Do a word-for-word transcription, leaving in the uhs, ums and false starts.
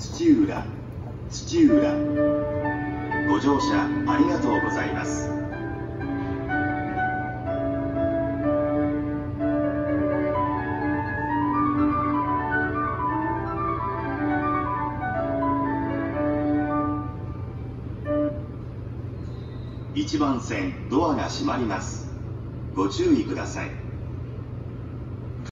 土浦、土浦。ご乗車ありがとうございます。いちばん線ドアが閉まります。ご注意ください。